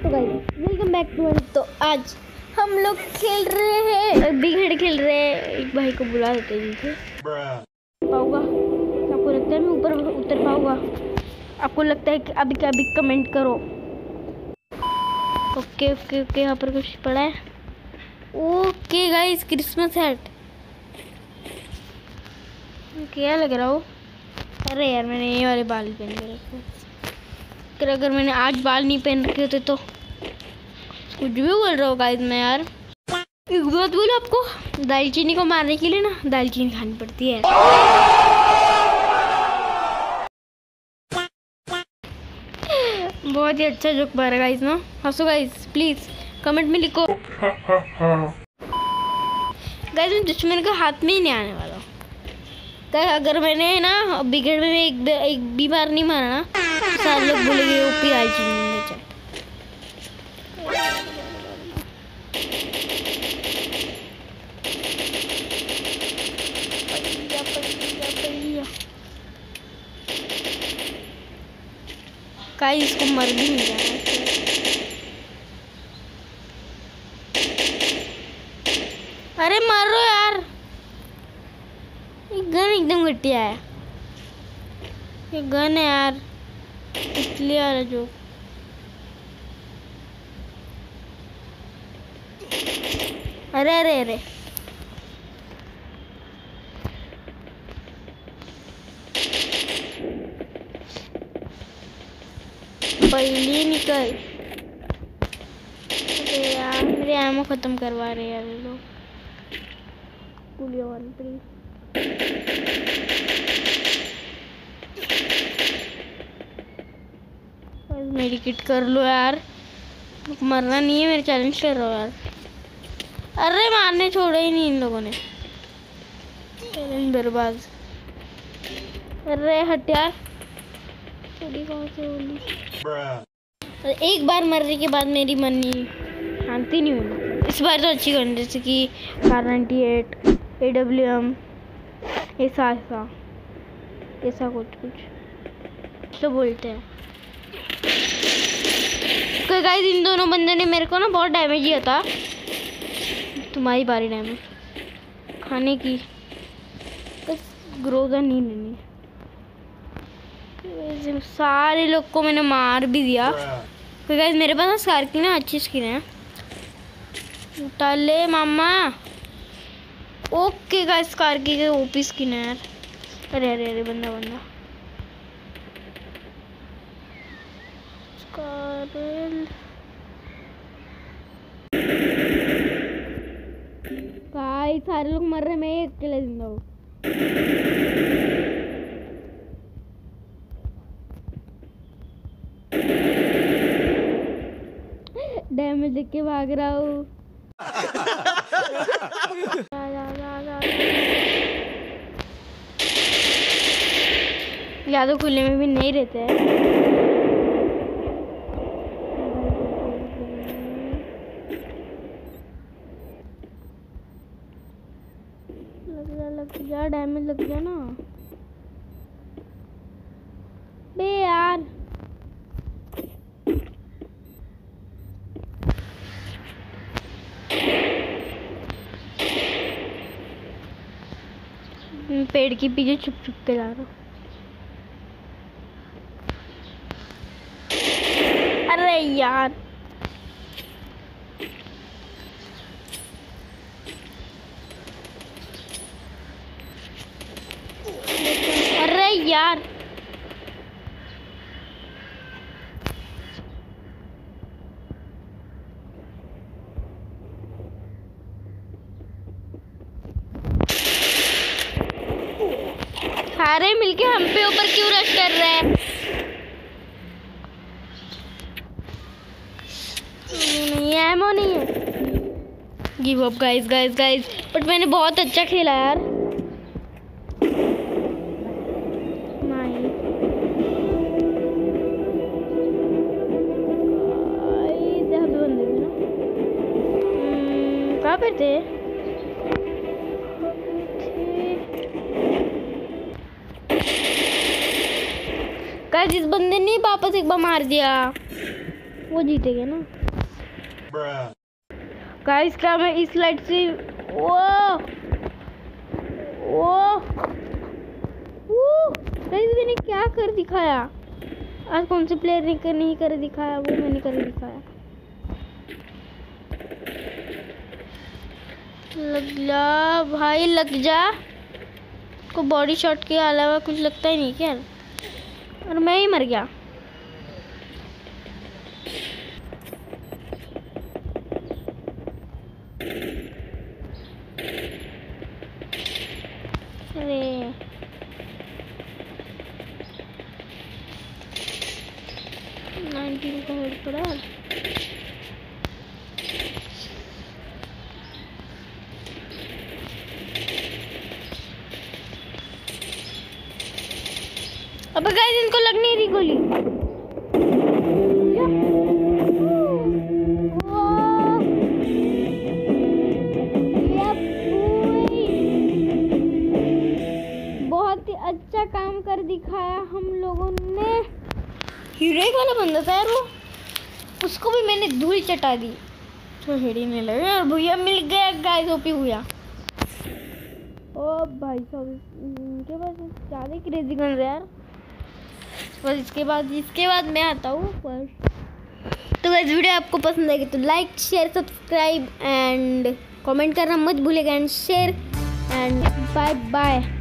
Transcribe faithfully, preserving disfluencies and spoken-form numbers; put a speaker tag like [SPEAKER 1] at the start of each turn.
[SPEAKER 1] तो guys welcome back to one. तो आज हम लोग खेल रहे हैं बिग हेड खेल रहे हैं। एक भाई को बुला देते हैं नीचे। पाऊंगा? आपको लगता है मैं ऊपर उतर पाऊंगा? आपको लगता है कि अभी क्या अभी कमेंट करो। ओके ओके ओके यहाँ पर कुछ पड़ा है। ओके गाइस क्रिसमस हैट क्या लग रहा हो? अरे यार मैंने ये वाले बाल पहन के रखे। अगर मैंने आज बाल नहीं पहन रखे होते तो कुछ भी बोल रहा हूँ गाइस मैं यार। एक बात बोलूं आपको, दालचीनी को मारने के लिए ना दालचीनी खानी पड़ती है। बहुत ही अच्छा जोक मारा गाइस ना। हंसो गाइस प्लीज कमेंट में लिखो। गाइस मैं दुश्मन का हाथ में ही नहीं आने वाला। अगर मैंने ना बिगड़ में एक एक भी बार नहीं मारा ना तो सारे लोग बोलेंगे ओपी दालचीनी में चैट। गाइस इसको मर भी नहीं जाना। अरे मारो यार, ये गन एकदम घटिया है। ये गन है यार इसलिए आ रहा जो। अरे अरे अरे पहले निकल। अरे यार मेरे एमो खत्म करवा रहे यार ये लोग। पुलिया वन प्लीज। मेरी किट कर लो यार, मरना नहीं है। मेरे चैलेंज कर रहा हूँ यार। अरे मारने छोड़ा ही नहीं इन लोगों ने। चैलेंज बर्बाद। अरे हट यार, थोड़ी कौन से होली। एक बार मरने के बाद मेरी मन नहीं शांति नहीं हुई। इस बार तो अच्छी गन जैसे कि car ninety eight A W M ऐसा ऐसा ऐसा कुछ कुछ तो बोलते हैं। तो गाइस इन दोनों बंदे ने मेरे को ना बहुत डैमेज दिया था। तुम्हारी बारी डैमेज खाने की। बस ग्रोजा नहीं लेनी। सारे लोग को मैंने मार भी दिया। तो गाइस मेरे पास ना स्कार की ना अच्छी स्किन है। उठा ले मामा। ओके गाइस स्कार की ओपी स्किन है यार। अरे अरे अरे बंदा बंदा गाइस सारे लोग मर रहे, मैं एक अकेला जिंदा हूँ। डैमेज देख के भाग रहा हूँ। ज़्यादा खुले में भी नहीं रहते हैं। लग जा लग जा डैमेज लग गया ना बे यार। पेड़ के पीछे छुप छुप के जा रहा हूँ। अरे यार अरे यार सारे मिलके हम पे ऊपर क्यों रश कर रहे हैं? नहीं एमो नहीं है। Give up guys guys guys. But मैंने बहुत अच्छा खेला यार। नहीं यहाँ पे बंदे थे ना। कहाँ पे थे? गाइस इस बंदे ने वापस एक बार मार दिया। वो जीतेगा ना। गाइस क्या मैं इस लाइट से वो वो गाइस मैंने क्या कर दिखाया आज। कौन से प्लेयर ने कर नहीं कर दिखाया, वो मैंने कर दिखाया। लग जा भाई लग जा। को बॉडी शॉट के अलावा कुछ लगता ही नहीं क्या, और मैं ही मर गया। अरे नाइनटीन का हेड पड़ा। अबे गाइस इनको लग नहीं रही गोली। बहुत ही अच्छा काम कर दिखाया हम लोगों ने। हीरो वाला बंदा था यार वो, उसको भी मैंने धूल चटा दी तो हेड ही नहीं लगा। और भैया मिल गया गाइस, ओपी भैया। ओ भाई साहब इनके पास ज़्यादा क्रेजी गन है यार। बस इसके बाद इसके बाद मैं आता हूँ पर। तो गाइस वीडियो आपको पसंद आएगी तो like share subscribe and comment करना मत भूलिएगा and share and bye bye.